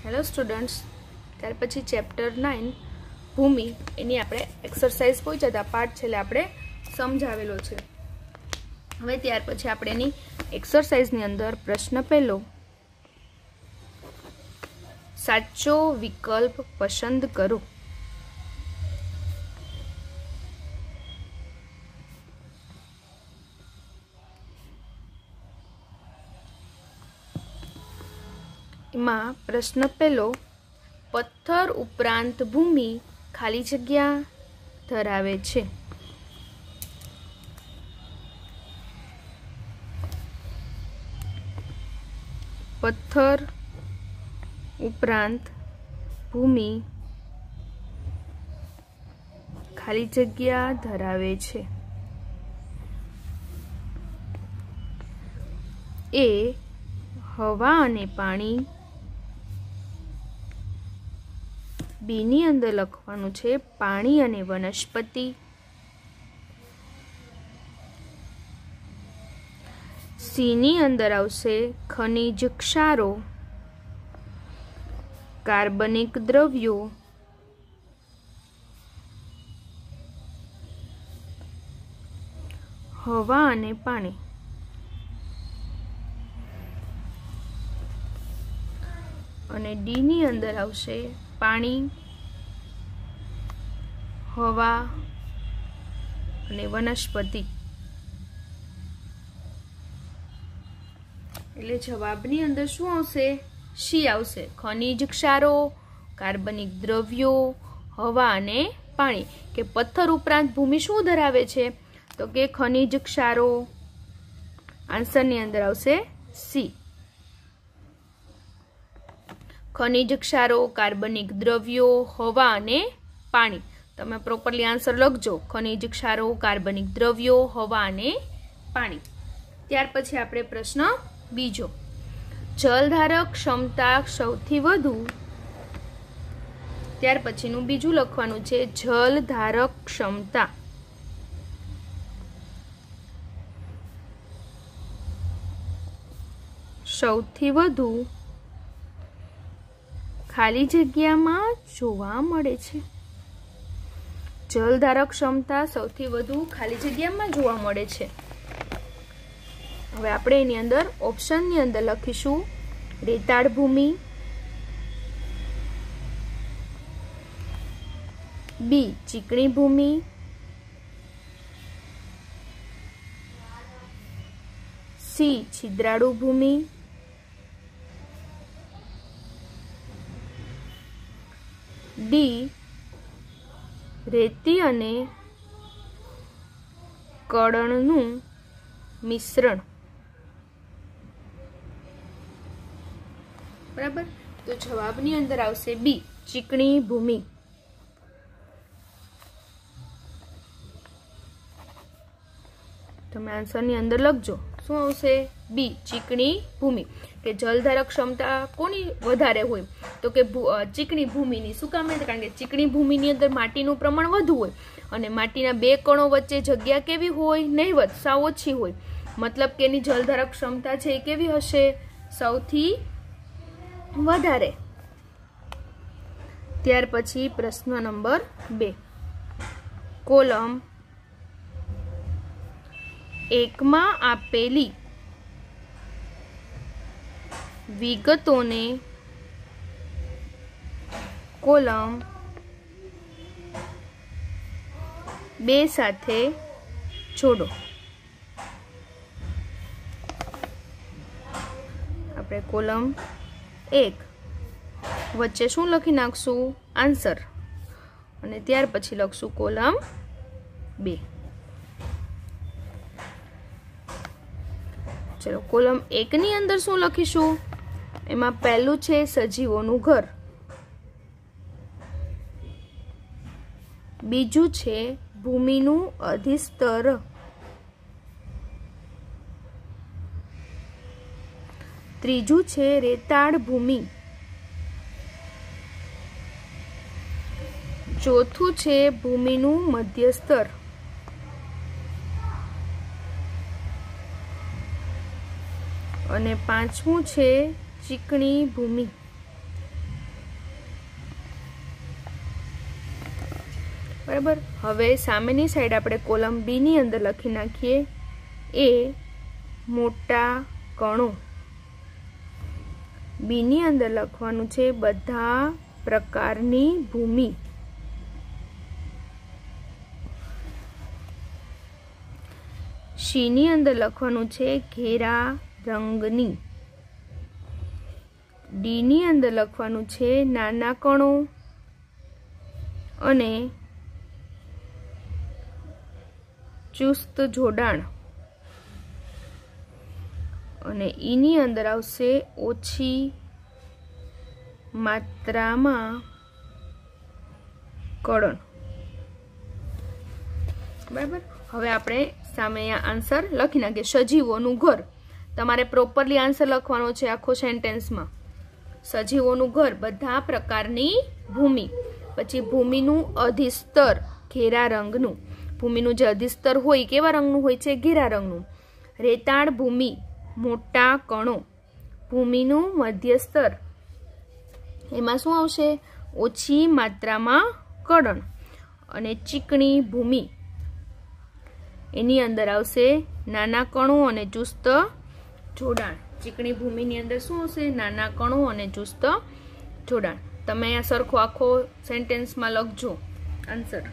Hello students, त्यार पछी chapter 9 भूमि एनी आपणे एक्सरसाइज पहोंच्या था। पाठ छेल्ले आपणे समजावेलो छे। हवे त्यार पछी आपणे एनी एक्सरसाइज नी अंदर प्रश्न पहेलो, साचो विकल्प पसंद करो। में प्रश्न पहलो, पत्थर उपरांत भूमि खाली जग्या धरावे छे। पत्थर उपरांत भूमि खाली जग्या धरावे छे। ए हवा अने पाणी, बी नी अंदर लखवानुं छे पाणी अने वनस्पति, सी नी अंदर आवशे खनिज क्षारो, कार्बनिक द्रव्यो, हवा अने पाणी। अने डी नी अंदर आवशे पाणी, हवा अने वनस्पति। એટલે જવાબની અંદર શું આવશે? સી આવશે। ખનિજ ક્ષારો, કાર્બનિક દ્રવ્યો, હવા અને પાણી। કે પથ્થર ઉપરાંત ભૂમિ શું ધરાવે છે? તો કે ખનિજ ક્ષારો। આન્સરની અંદર આવશે સી। खनिज क्षारो, कार्बनिक द्रव्यो, हवा अने पाणी। तमे प्रोपरली आंसर लखजो, खनिज क्षारो, कार्बनिक द्रव्यो, हवा अने पाणी। त्यार पछी आपणे प्रश्न बीजो, जलधारक क्षमता सौथी वधु। त्यार पछीनुं बीजुं लखवानुं छे जलधारक क्षमता। सौथी वधु खाली जग्या में जोवा मळे छे। जलधारक क्षमता सौथी वधु खाली जग्या में जोवा मळे छे। हवे आपणे एनी अंदर ऑप्शन नी अंदर लखीशुं रेताळ भूमि, बी चीकणी भूमि, सी छिद्राळु भूमि, डी रेती अने कड़णनुं मिश्रण। बराबर, तो जवाबनी अंदर आवशे बी चीकणी भूमि। तमे आंसरनी अंदर लखजो शुं आवशे? बी चीकणी भूमि। के जलधारक क्षमता कोनी वधारे होय? तो के चीकणी भूमिनी। शुं काम? कारण के चीकणी भूमिनी अंदर माटीनुं प्रमाण वधु होय अने माटीना बे कणो वच्चे जग्या केवी होय? नहीवत, साव ओછી होय। मतलब के एनी जलधारक क्षमता छे ए केवी हशे? सौथी वधारे। त्यार पछी प्रश्न नंबर 2, कोलम 1 मां आपेली विगतोने कोलम 2 साथे जोड़ो। आपणे कोलम 1 वच्चे शुं लखी नाखशुं? आंसर। अने त्यार पछी लखशुं कोलम 2। चलो कोलम 1 नी अंदर शुं लखीशुं? एमां पहेलुं छे सजीवोनुं घर, बीजुं छे भूमिनुं अधिस्तर, त्रीजुं छे रेताळ भूमि, चौथुं छे भूमिनुं मध्यस्तर, અને પાંચમું છે ચીકણી ભૂમિ। बराबर। हवे सामेनी साइड आपणे कोलम बी नी अंदर लखी नाखीए ए मोटा कणो। बी नी अंदर लखवानुं छे बधा प्रकारनी भूमि। सी नी अंदर लखवानुं छे घेरा रंगनी। डी नी अंदर लखवानुं छे नाना कणो अने चुस्त जोडाण। अने ई नी अंदर आवशे ओछी मात्रामां कड़ण। बराबर। हवे आपणे सामे आंसर लखी नाखीए। सजीवोनुं घर तमारे प्रोपरली आंसर लखवानो छे आखो सेंटेन्समां। सजीवोनुं घर बधा प्रकारनी भूमि। पछी भूमिनुं अधिस्तर घेरा रंगनुं। भूमिनुं जे अधिस्तर होय केवा रंगनुं होय छे? घेरा रंगनुं। रेताळ भूमि मोटा कणो। भूमिनुं मध्यस्तर एमां शुं आवशे? ओછી मात्रामां कड़ण। अने चीकणी भूमि एनी अंदर आवशे नाना कणो अने चुस्त जोडाण। चीकणी भूमिनी अंदर शुं आवशे? नाना कणो अने चुस्त जोडाण। तमे आ सरखो आखो सेंटेन्समां लखजो आंसर।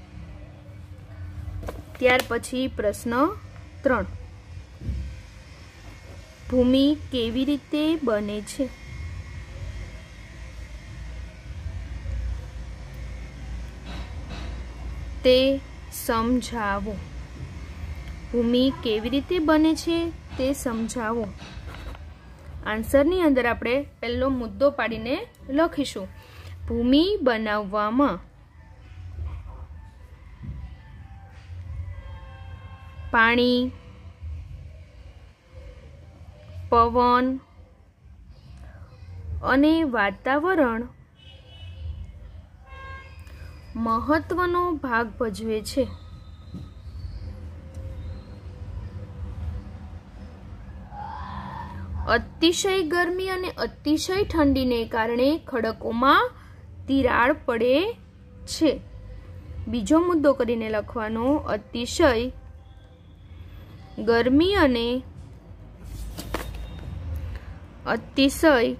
त्यार पछी प्रश्न 3 भूमि केवी रीते बने छे? ते समझावो। भूमि केवी रीते बने छे ते समझावो। आंसरनी अंदर आपणे पहेलो मुद्दो पाडीने लखीशुं। भूमि बनाववामां पाणी, पवन अने वातावरण महत्वनो भाग भजवे छे। अतिशय गर्मी अने अतिशय ठंडीने कारणे खडकोमां तिराड पड़े छे। बीजो मुद्दो करीने लखवानो अतिशय गर्मी अने अतिशय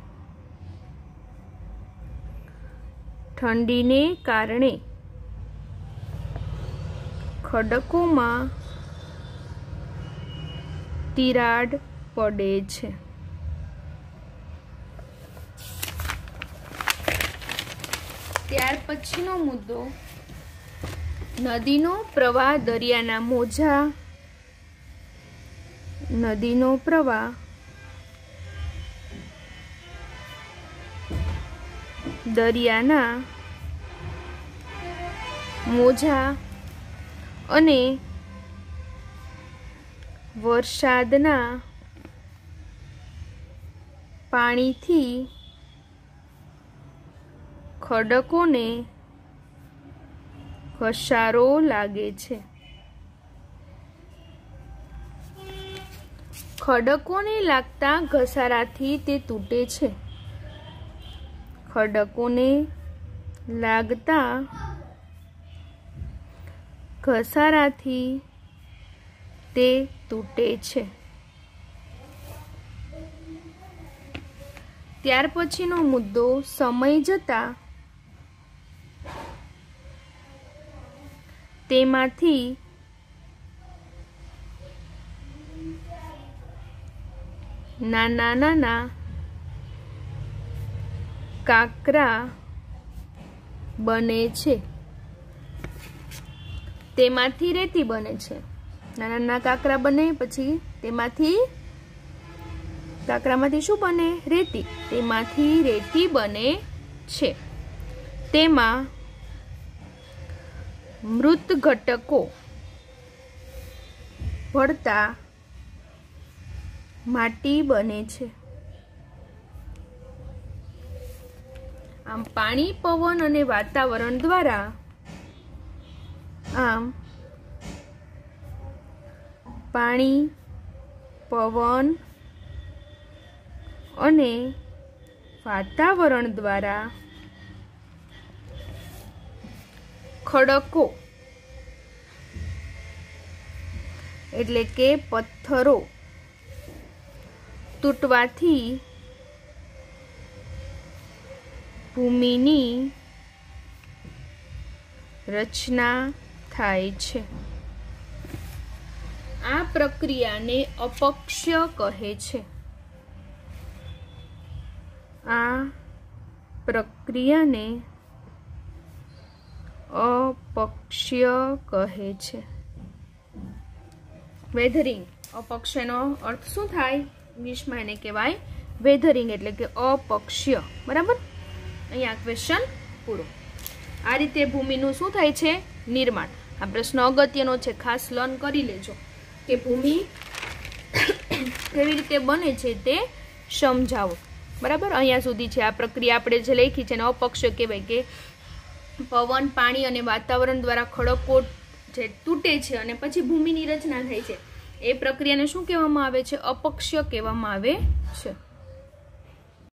ठंडीने कारणे खडकोमां तिराड पड़े छे। त्यार पछीनो मुद्दो नदीनो प्रवाह दरियाना मोजा। नदीनो प्रवाह दरियाना मोजा अने वरसादना पाणीथी खडकोने घसारो लागे छे। खडकोने लागता घसाराथी ते तूटे छे। खडकोने लागता घसाराथी ते तूटे छे। त्यार पछीनो मुद्दो समय जता तेमांथी नाना नाना काकरा बने छे। तेमांथी रेती बने छे। नाना नाना काकरा बने पछी तेमांथी काकरामांथी शुं बने? रेती। तेमांथी रेती बने छे। तेमां मृत घटको भळता माटी बने छे। आम पाणी, पवन अने वातावरण द्वारा आम पाणी, पवन अने वातावरण द्वारा ખડકો એટલે કે પથ્થરો તૂટવાથી ભૂમિની રચના થાય છે. આ પ્રક્રિયાને અપક્ષય કહે છે. આ પ્રક્રિયાને અપક્ષય કહે છે. વેધરિંગ, અપક્ષયનો અર્થ શું થાય? ઇંગ્લિશમાં એને કહેવાય વેધરિંગ એટલે કે અપક્ષય. બરાબર, અહીંયા ક્વેશ્ચન પૂરો. આ રીતે ભૂમિનું શું થાય છે? નિર્માણ. આ પ્રશ્ન અગત્યનો છે, ખાસ લર્ન કરી લેજો કે ભૂમિ કેવી રીતે બને છે તે સમજાવો. બરાબર, અહીંયા સુધી છે આ પ્રક્રિયા આપણે જે લખી છે એને અપક્ષય કહેવાય કે પવન, પાણી અને વાતાવરણ દ્વારા ખડકો જે તૂટે છે અને પછી ભૂમિની રચના થાય છે એ પ્રક્રિયાને શું કહેવામાં આવે છે? અપક્ષય કહેવામાં આવે છે.